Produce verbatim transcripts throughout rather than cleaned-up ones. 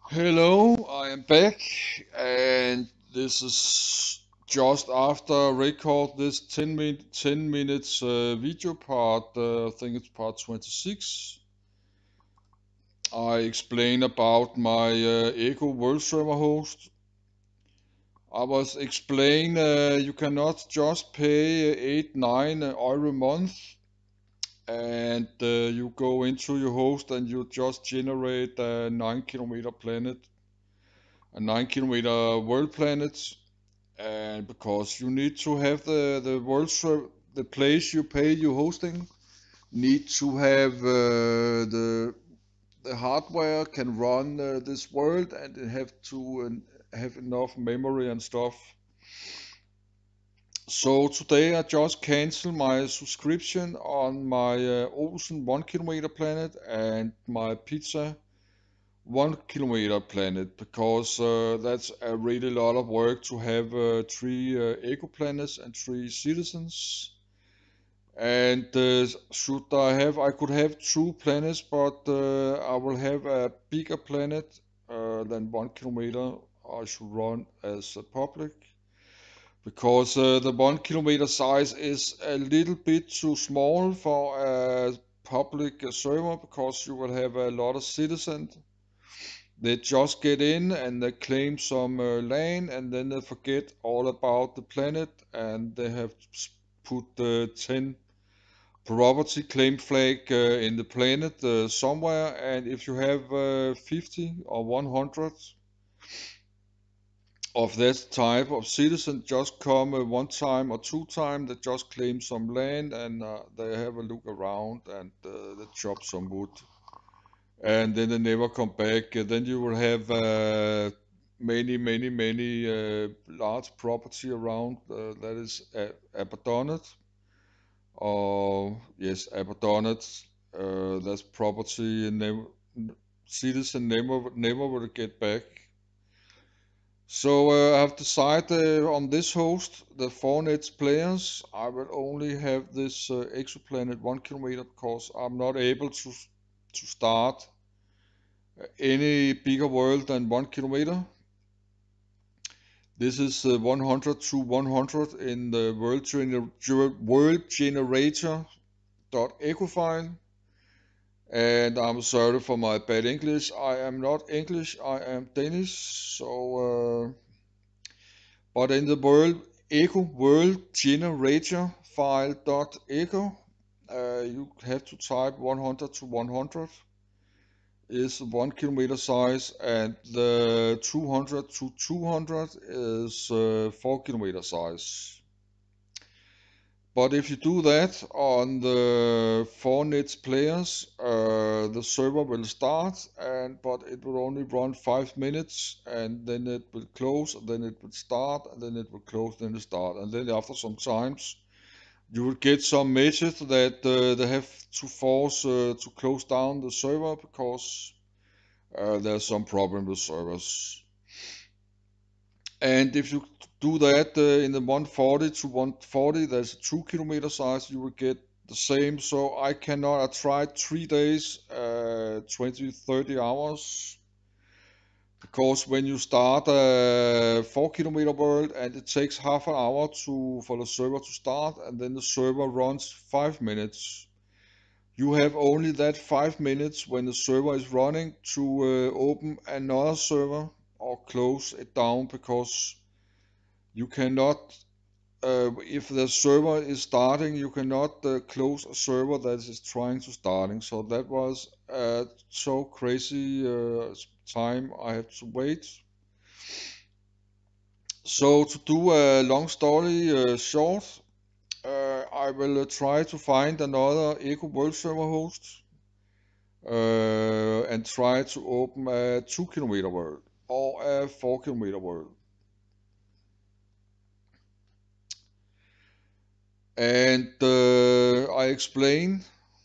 Hello, I am back, and this is just after I record this ten minute, ten minutes uh, video part. Uh, I think it's part twenty-six. I explain about my uh, Echo World Server host. I was explain uh, you cannot just pay eight nine euro a month, and uh, you go into your host and you just generate a nine kilometer planet, a nine kilometer world planet. And because you need to have the the world ser- the place you pay your hosting need to have uh, the the hardware can run uh, this world, and it have to uh, have enough memory and stuff. So today I just cancel my subscription on my uh, Ocean one kilometer planet and my pizza one kilometer planet, because uh, that's a really lot of work to have uh, three uh, eco planets and three citizens. And uh, should I have, I could have two planets, but uh, I will have a bigger planet uh, than one kilometer. I should run as a public, because uh, the one kilometer size is a little bit too small for a public uh, server, because you will have a lot of citizens. They just get in and they claim some uh, land, and then they forget all about the planet, and they have put uh, ten property claim flag uh, in the planet uh, somewhere. And if you have uh, fifty or one hundred of that type of citizen just come uh, one time or two time, they just claim some land, and uh, they have a look around, and uh, they chop some wood, and then they never come back. Uh, then you will have uh, many, many, many uh, large property around uh, that is uh, abandoned. Or yes, abandoned. Uh, that's property and never, citizen never never will get back. So uh, I've decided uh, on this host, the four nets players, I will only have this uh, exoplanet one kilometer, because I'm not able to to start any bigger world than one kilometer. This is uh, one hundred to one hundred in the world, gener- ger- world generator dot echo file. And I'm sorry for my bad English. I am not English, I am Danish. So, uh, but in the world echo world generator file dot echo, uh, you have to type one hundred to one hundred is one kilometer size, and the two hundred to two hundred is uh, four kilometer size. But if you do that on the four nets players, uh, the server will start, and but it will only run five minutes, and then it will close, and then it will start, and then it will close, then it start, and then after some times you will get some message that uh, they have to force uh, to close down the server, because uh, there's some problem with servers. And if you do that uh, in the one forty to one forty, there's a two kilometer size, you will get the same. So I cannot, I tried three days, uh, twenty, thirty hours, because when you start a four kilometer world, and it takes half an hour to for the server to start, and then the server runs five minutes. You have only that five minutes when the server is running to uh, open another server or close it down, because you cannot, uh, if the server is starting, you cannot uh, close a server that is trying to starting. So that was uh, so crazy uh, time I have to wait. So to do a long story uh, short, uh, I will uh, try to find another Eco World Server host uh, and try to open a two kilometer world or a four kilometer world. And uh, I explain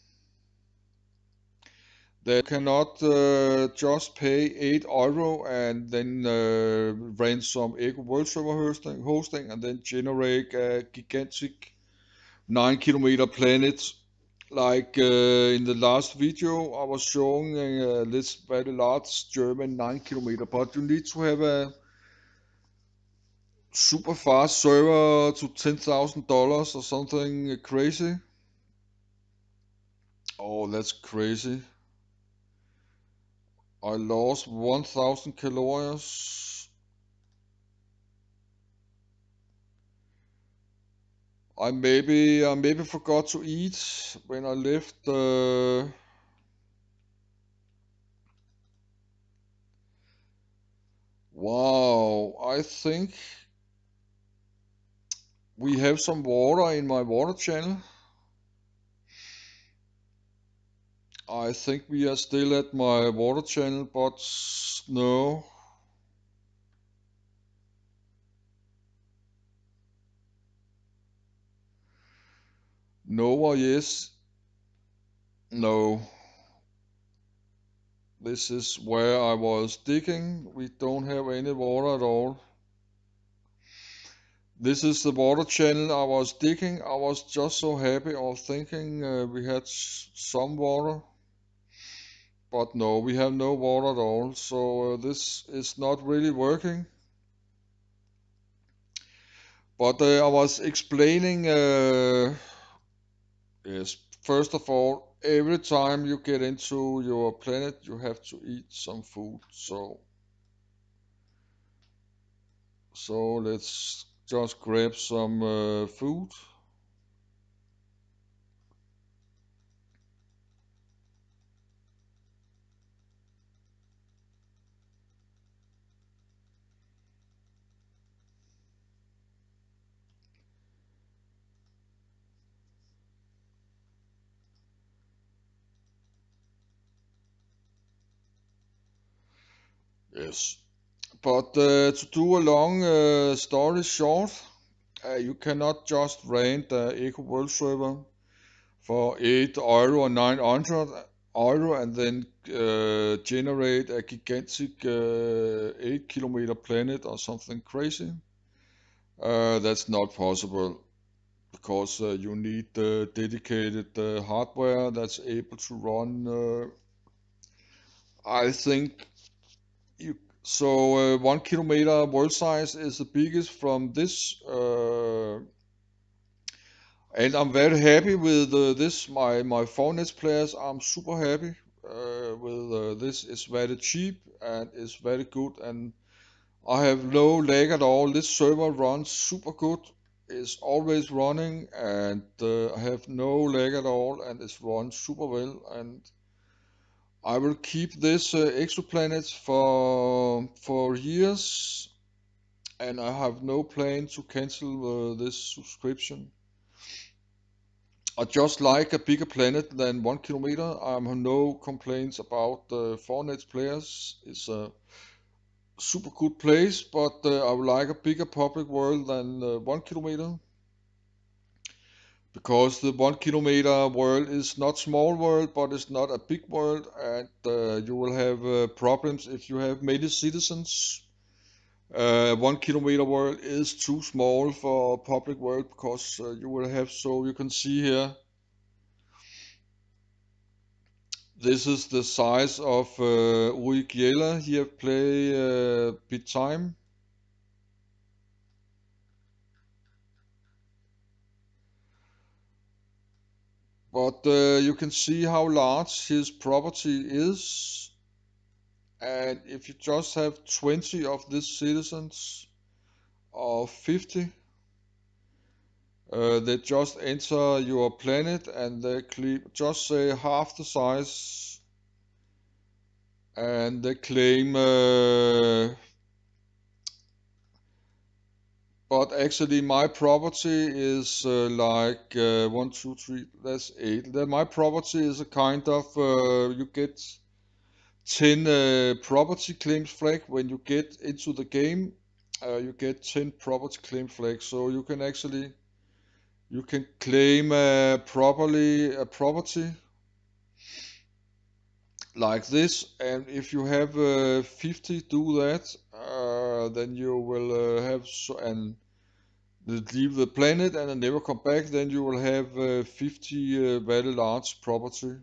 that you cannot uh, just pay eight euro and then uh, rent some Eco World Server hosting, hosting and then generate a gigantic nine kilometer planet Like uh, in the last video, I was showing uh, this very large German nine kilometer, but you need to have a super fast server to ten thousand dollars or something crazy. Oh, that's crazy. I lost one thousand calories. I maybe I maybe forgot to eat when I left. Uh, wow, I think we have some water in my water channel. I think we are still at my water channel, but no. No or yes? No. This is where I was digging. We don't have any water at all. This is the water channel I was digging. I was just so happy. I was thinking uh, we had s- some water, but no, we have no water at all. So uh, this is not really working. But uh, I was explaining. Uh, yes, first of all, every time you get into your planet, you have to eat some food. So so let's just grab some uh, food. Yes. But uh, to do a long uh, story short, uh, you cannot just rent the Eco World server for eight euro or nine hundred euro and then uh, generate a gigantic uh, eight kilometer planet or something crazy. Uh, that's not possible because uh, you need uh, dedicated uh, hardware that's able to run. Uh, I think You, so uh, one kilometer world size is the biggest from this, uh, and I'm very happy with uh, this. My my phone players, I'm super happy uh, with uh, this. It's very cheap and it's very good, and I have no lag at all. This server runs super good. It's always running, and uh, I have no lag at all, and it's run super well. And I will keep this uh, exoplanet for for years and I have no plan to cancel uh, this subscription. I just like a bigger planet than one kilometer. I have no complaints about the Fortnite players. It's a super good place, but uh, I would like a bigger public world than uh, one kilometer because the one kilometer world is not small world, but it's not a big world, and uh, you will have uh, problems if you have many citizens. Uh, one kilometer world is too small for public world because uh, you will have, so you can see here, this is the size of uh, Uri Giela here play uh, bit time. But uh, you can see how large his property is. And if you just have twenty of these citizens or fifty, uh, they just enter your planet and they claim, just say half the size and they claim uh, but actually my property is uh, like uh, one two three that's eight. Then my property is a kind of uh, you get ten uh, property claims flag when you get into the game. Uh, you get ten property claim flags, so you can actually you can claim uh, properly a property like this, and if you have uh, fifty do that, uh, then you will uh, have so, and They leave the planet and they never come back, then you will have uh, fifty uh, very large property.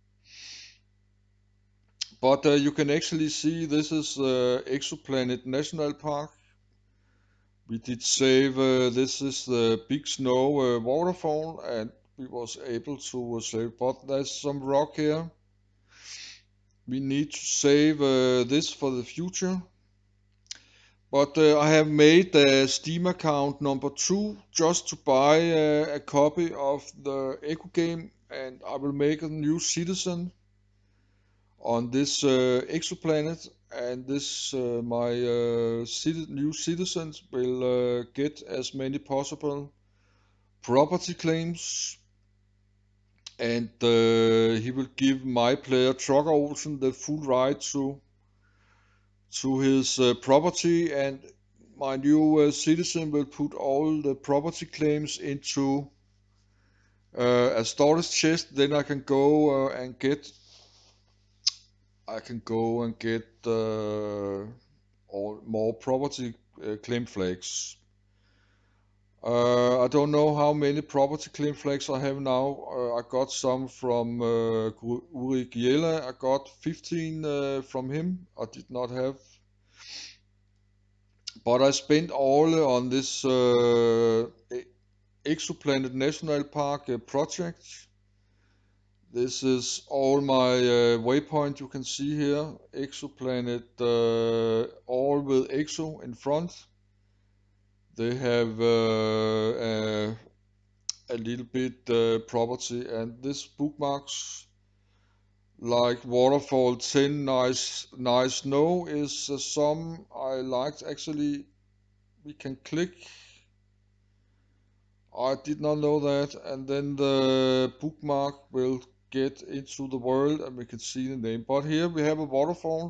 But uh, you can actually see this is uh, EXOPLANET National Park. We did save, uh, this is the big snow uh, waterfall, and we was able to uh, save, but there's some rock here. We need to save uh, this for the future. But uh, I have made a Steam account number two just to buy uh, a copy of the Echo game, and I will make a new citizen on this uh, exoplanet, and this uh, my uh, citi- new citizens will uh, get as many possible property claims, and uh, he will give my player Trucker Olsen the full right to to his uh, property, and my new uh, citizen will put all the property claims into uh, a storage chest. Then I can go uh, and get I can go and get uh, all more property uh, claim flags. Uh, I don't know how many property claim flags I have now. Uh, I got some from uh, Uri Giela. I got fifteen uh, from him. I did not have, but I spent all on this uh, E- Exoplanet National Park uh, project. This is all my uh, waypoint you can see here. Exoplanet, uh, all with Exo in front. They have uh, uh, a little bit uh, property, and this bookmarks like waterfall ten nice nice snow is uh, some I liked. Actually, we can click. I did not know that, and then the bookmark will get into the world and we can see the name. But here we have a waterfall.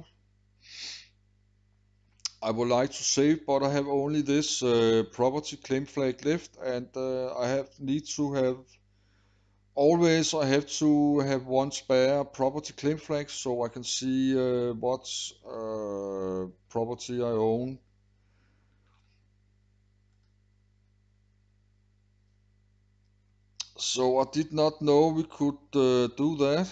I would like to save, but I have only this uh, property claim flag left, and uh, I have need to have always I have to have one spare property claim flag so I can see uh, what uh, property I own. So I did not know we could uh, do that.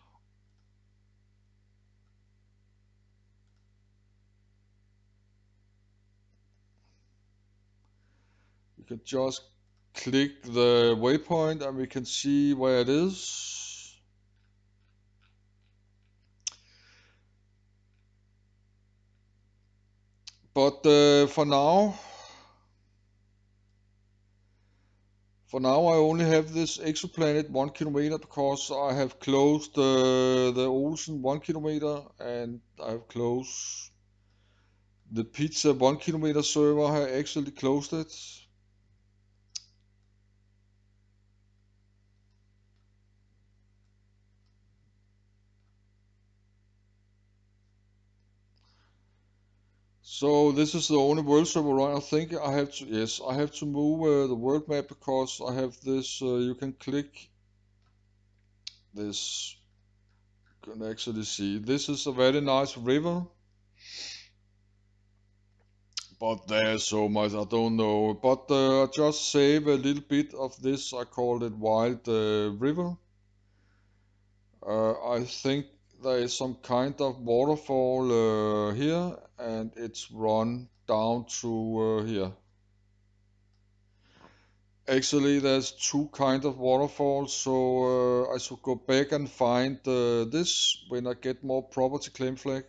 We can just click the waypoint and we can see where it is. But uh, for now, for now I only have this exoplanet one kilometer because I have closed uh, the Olsen one kilometer, and I have closed the pizza one kilometer server. I actually closed it. So this is the only world server, right? I think I have to, yes, I have to move uh, the world map because I have this, uh, you can click this, you can actually see. This is a very nice river, but there's so much, I don't know. But uh, I just save a little bit of this, I call it Wild uh, River. Uh, I think there is some kind of waterfall uh, here, and it's run down to uh, here. Actually, there's two kind of waterfalls, so uh, I should go back and find uh, this when I get more property claim flag.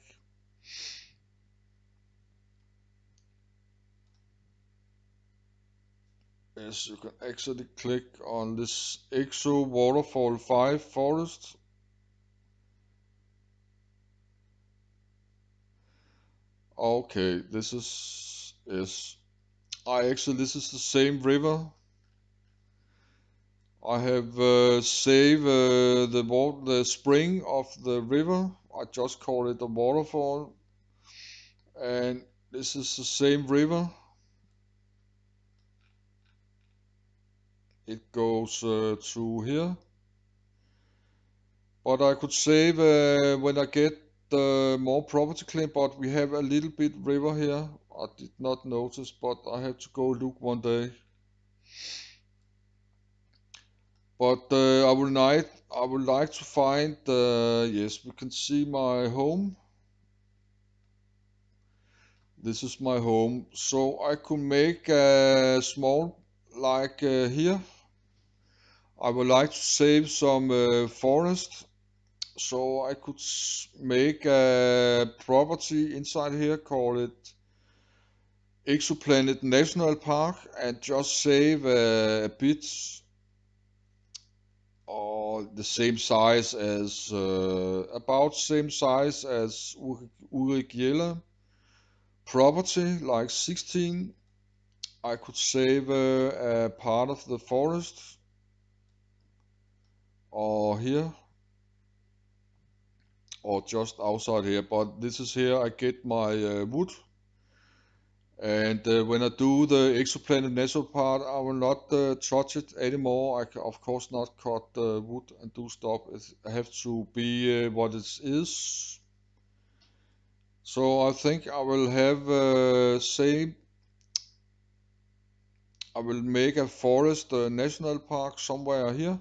Yes, you can actually click on this Exo Waterfall five forest. Okay, this is yes. I actually this is the same river. I have uh, saved uh, the water, the spring of the river. I just call it a waterfall, and this is the same river. It goes uh, through here, but I could save uh, when I get uh, more property claim. But we have a little bit river here. I did not notice, but I have to go look one day. But uh, I would like I would like to find uh, yes, we can see my home. This is my home. So I could make a small like uh, here. I would like to save some uh, forest. So I could s- make a property inside here, call it EXOPLANET National Park, and just save uh, a bit or the same size as uh, about same size as Uri property, like sixteen. I could save uh, a part of the forest or here or just outside here, but this is here I get my uh, wood. And uh, when I do the exoplanet national part, I will not uh, touch it anymore. I can, of course, not cut uh, wood and do stuff. It have to be uh, what it is. So I think I will have uh, same. I will make a forest uh, national park somewhere here.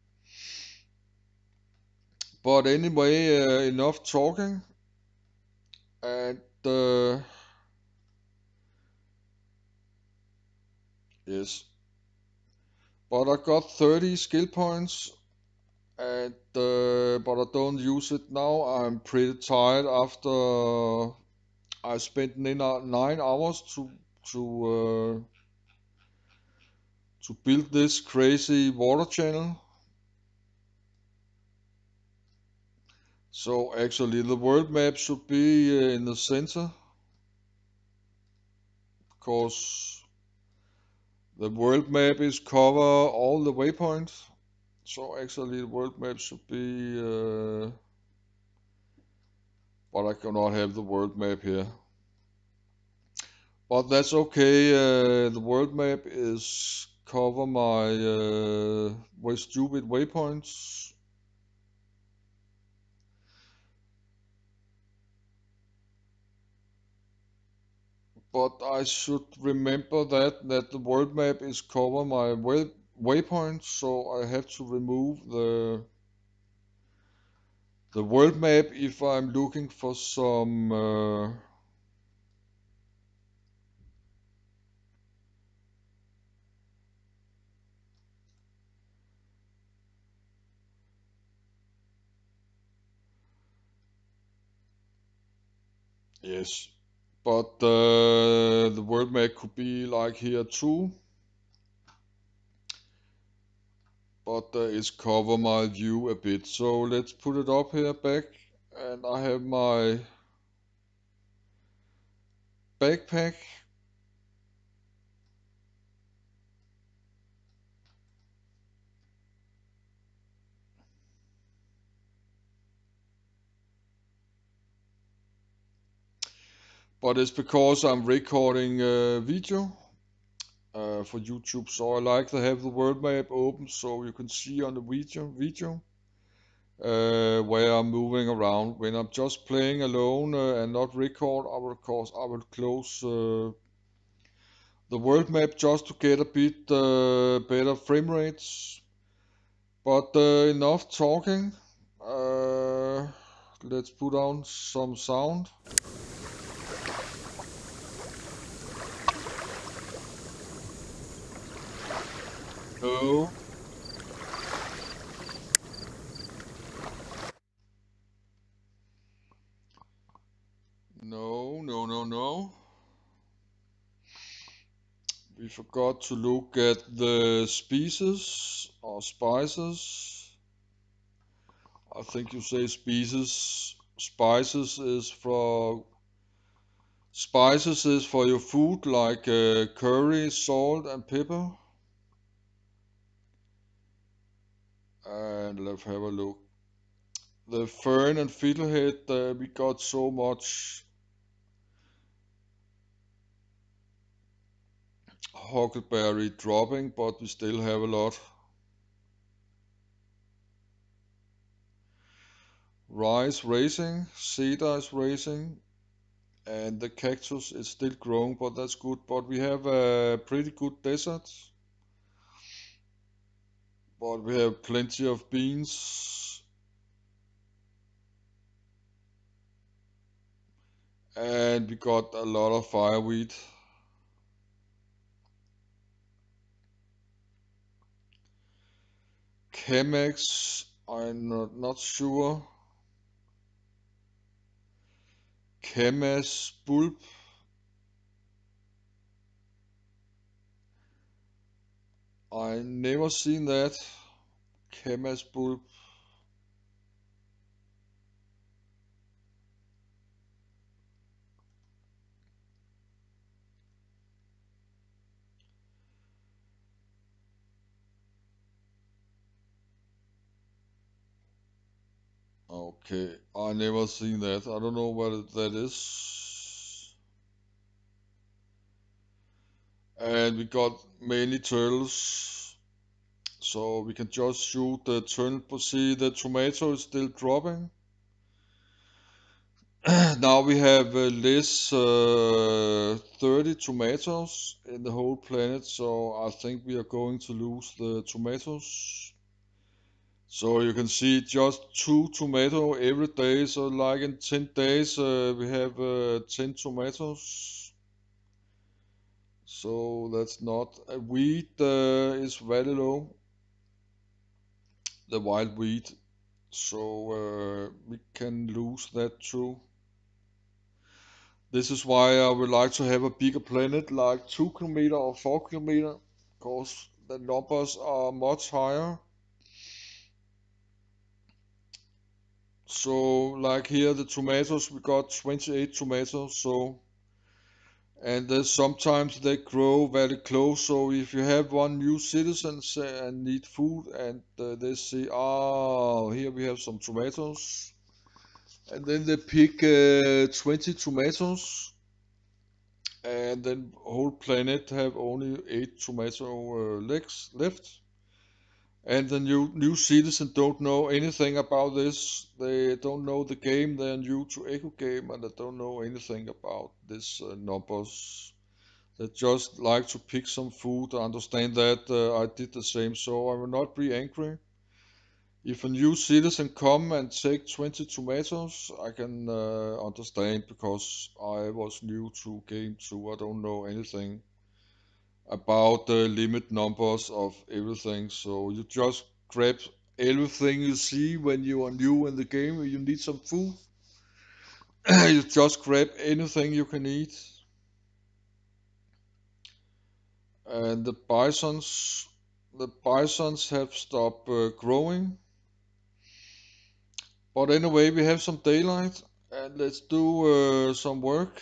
But anyway, uh, enough talking. And uh, yes, but I got thirty skill points, and uh, but I don't use it now. I'm pretty tired after I spent nine nine hours to to uh, to build this crazy water channel. So actually, the world map should be uh, in the center, because the world map is cover all the waypoints. So actually, the world map should be, uh, but I cannot have the world map here. But that's okay. Uh, the world map is cover my uh, way stupid waypoints. But I should remember that that the world map is cover my way, waypoints, so I have to remove the the world map if I'm looking for some. Uh, yes, but uh, the world map could be like here too. But uh, it's cover my view a bit. So let's put it up here back, and I have my backpack. But it's because I'm recording a video uh, for YouTube, so I like to have the world map open so you can see on the video video uh, where I'm moving around. When I'm just playing alone uh, and not record, I will of course I will close uh, the world map just to get a bit uh, better frame rates. But uh, enough talking. Uh, let's put on some sound. No, no, no, no, no. We forgot to look at the species or spices. I think you say species. Spices is for spices is for your food like uh, curry, salt, and pepper. And let's have a look. The fern and fiddlehead, uh, we got so much huckleberry dropping, but we still have a lot. Rice raising, cedar is raising, and the cactus is still growing, but that's good. But we have a pretty good desert. but we have plenty of beans. And we got a lot of fireweed. Chemex, I'm not, not sure. Chemex bulb. I never seen that. Chemex bulb. Okay, I never seen that. I don't know what that is. And we got many turtles. So we can just shoot the turtle. See, the tomato is still dropping. Now we have uh, less uh, thirty tomatoes in the whole planet, so I think we are going to lose the tomatoes. So you can see just two tomato every day. So like in ten days uh, we have uh, ten tomatoes. So that's not a wheat uh, is very low, the wild wheat. So uh, we can lose that too. This is why I would like to have a bigger planet, like two kilometer or four kilometer, because the numbers are much higher. So, like here, the tomatoes, we got twenty-eight tomatoes. So, and uh, sometimes they grow very close. So, if you have one new citizen say, and need food, and uh, they say, "Oh, here we have some tomatoes," and then they pick uh, twenty tomatoes and then whole planet have only eight tomato uh, legs left. And the new new citizen don't know anything about this. They don't know the game. They are new to Echo Game and they don't know anything about this uh, numbers. They just like to pick some food. I understand that uh, I did the same, so I will not be angry. If a new citizen come and take twenty tomatoes, I can uh, understand because I was new to game too. I don't know anything about the limit numbers of everything. So you just grab everything you see when you are new in the game. You need some food. You just grab anything you can eat. And the bisons, the bisons have stopped uh, growing. But anyway, we have some daylight, and let's do uh, some work.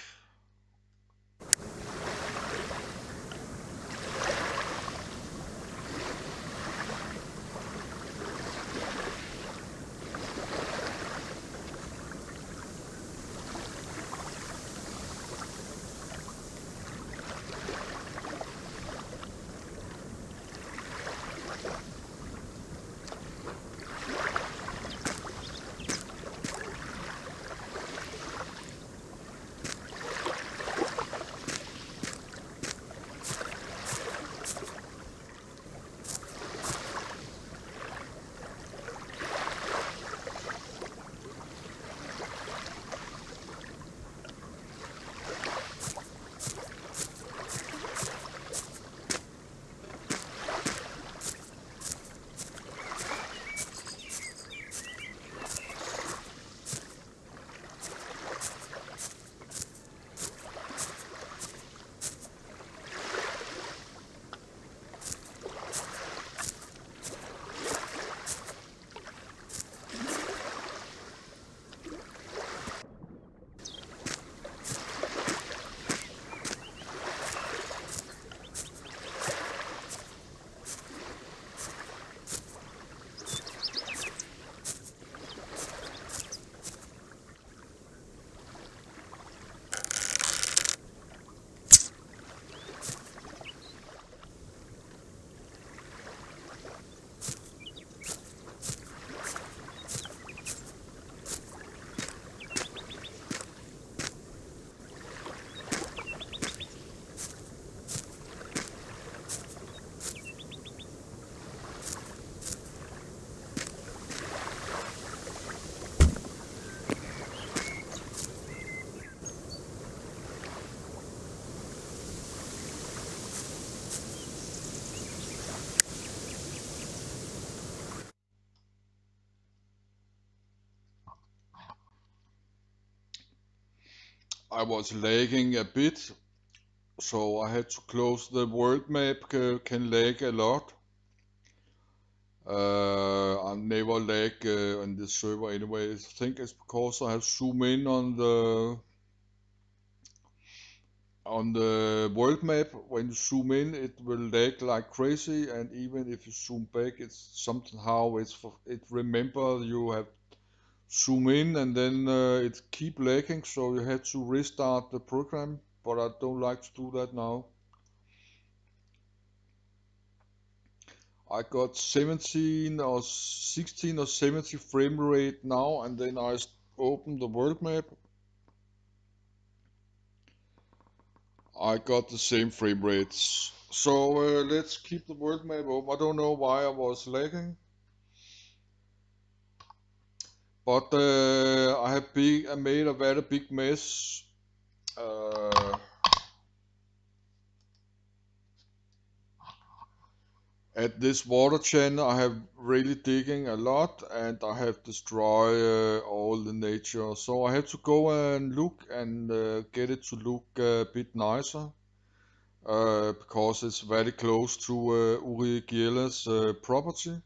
I was lagging a bit, so I had to close the world map. uh, Can lag a lot. Uh, I never lag uh, on this server anyway. I think it's because I have zoom in on the on the world map. When you zoom in, it will lag like crazy, and even if you zoom back, it's somehow it's for, it remember you have zoom in, and then uh, it keep lagging, so you have to restart the program. But I don't like to do that now. I got seventeen or sixteen or seventy frame rate now, and then I open the world map. I got the same frame rates. So uh, let's keep the world map open. I don't know why I was lagging, but uh, I have big, I made a very big mess. Uh, At this water channel, I have really digging a lot, and I have destroyed uh, all the nature. So I have to go and look and uh, get it to look a bit nicer, uh, because it's very close to uh, Uri Gieler's uh, property.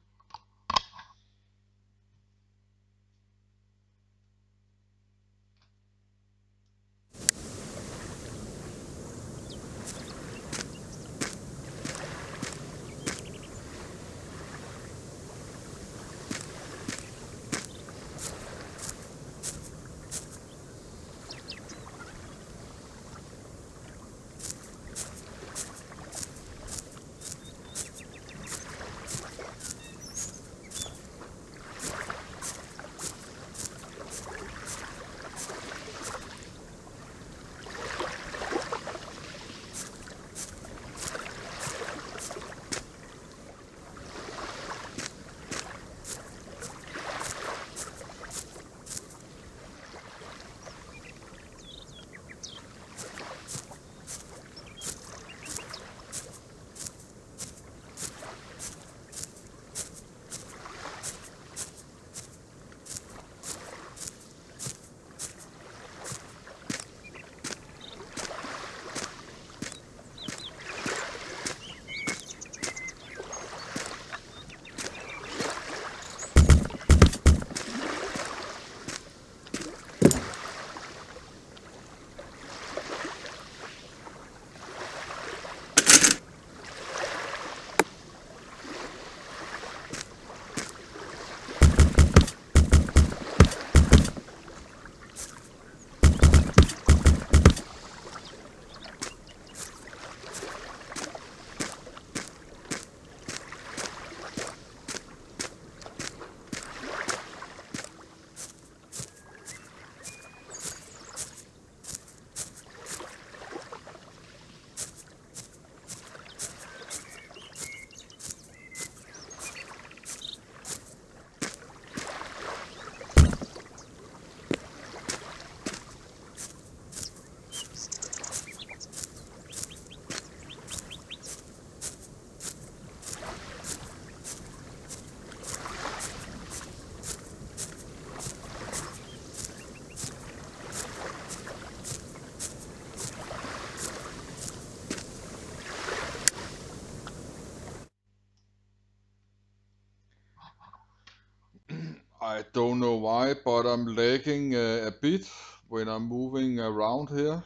I don't know why, but I'm lagging uh, a bit when I'm moving around here.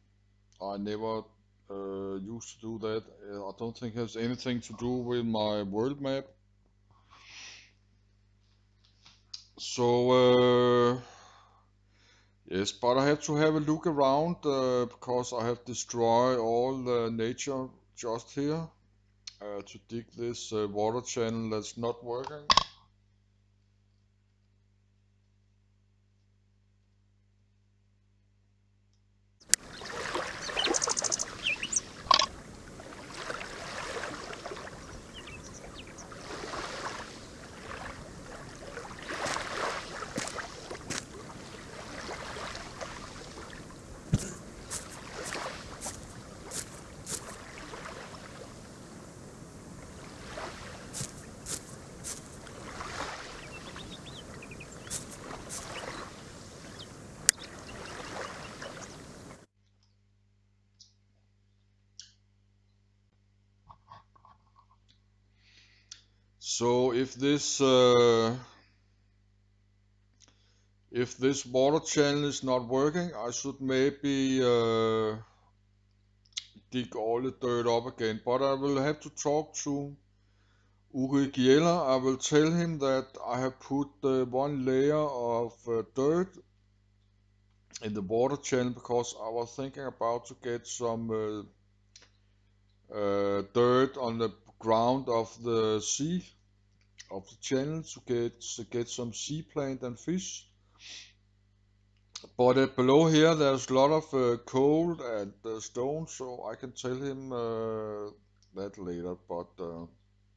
I never uh, used to do that. Uh, I don't think it has anything to do with my world map. So, uh, yes, but I have to have a look around uh, because I have destroyed all the nature just here uh, to dig this uh, water channel that's not working. So if this uh, if this water channel is not working, I should maybe uh, dig all the dirt up again. But I will have to talk to Uri Giela. I will tell him that I have put uh, one layer of uh, dirt in the water channel because I was thinking about to get some uh, uh, dirt on the ground of the sea of the channel to get to get some sea plant and fish. But uh, below here there's a lot of uh, coal and uh, stone, so I can tell him uh, that later. But uh,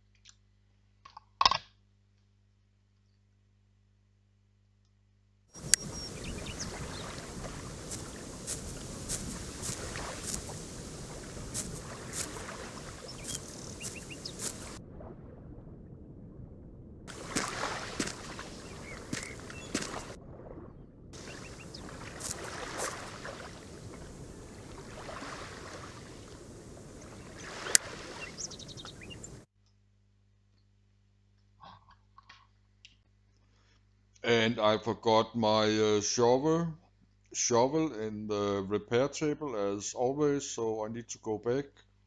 and I forgot my uh, shovel shovel in the repair table as always, so I need to go back.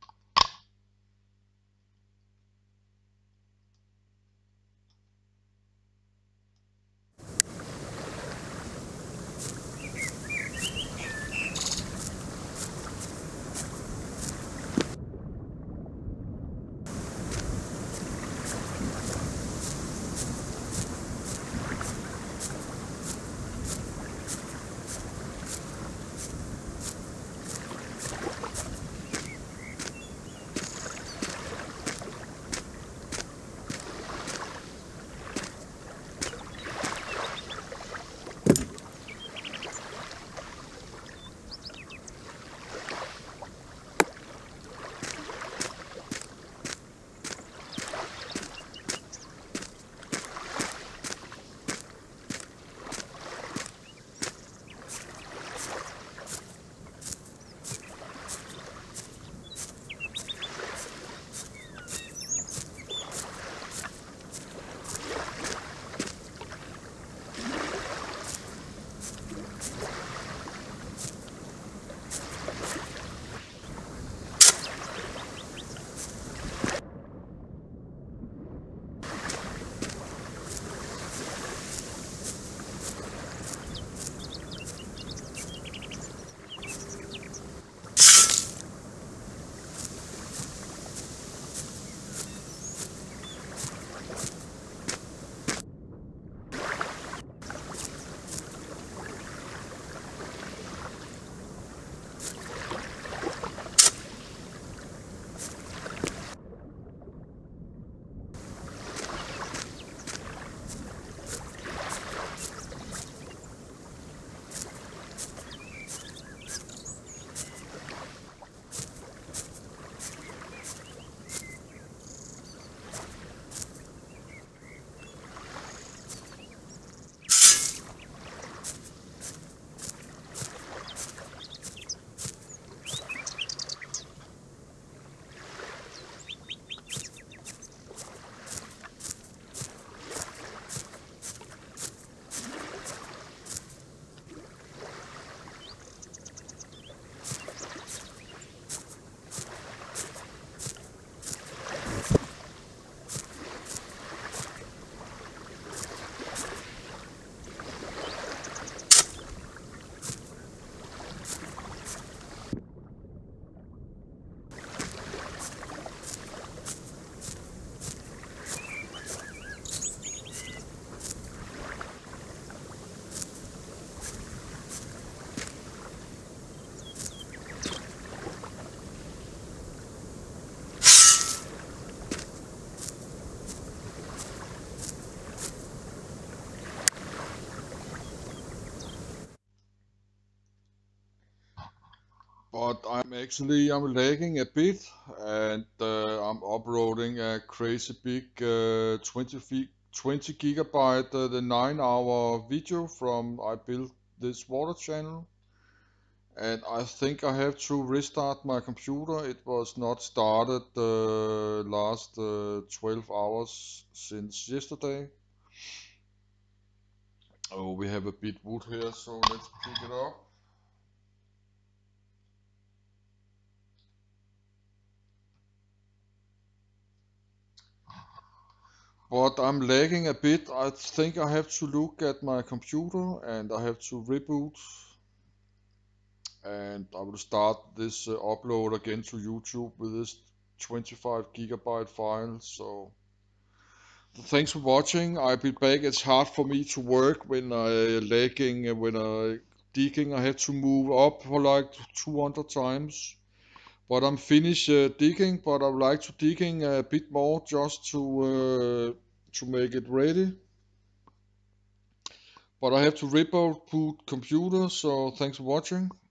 But I'm actually I'm lagging a bit, and uh, I'm uploading a crazy big uh, twenty feet, twenty gigabyte, uh, the nine hour video from I built this water channel, And I think I have to restart my computer. It was not started the last uh, twelve hours since yesterday. Oh, we have a bit wood here, so let's pick it up. But I'm lagging a bit. I think I have to look at my computer and I have to reboot. And I will start this uh, upload again to YouTube with this twenty-five gigabyte file. So thanks for watching. I'll be back. It's hard for me to work when I lagging uh, when I digging. I have to move up for like two hundred times. But I'm finished uh, digging. But I would like to digging a bit more just to uh, to make it ready. But I have to reboot computer. So thanks for watching.